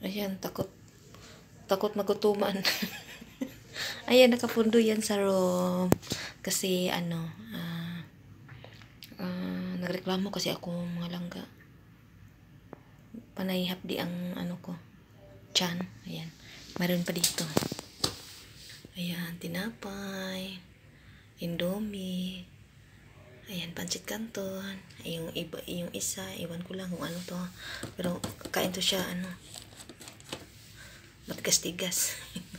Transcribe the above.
Ayan, takot magutuman. Ayan, nakapundo yan sa room. Kasi, nagreklamo kasi ako mga langga. Panay hapdi ang ko, tiyan. Ayan, mayroon pa dito. Ayan, tinapay, indomie, ayan, pancit canton. Yung iba, yung isa, iwan ko lang kung ano to. Pero kain to siya, matigas-tigas.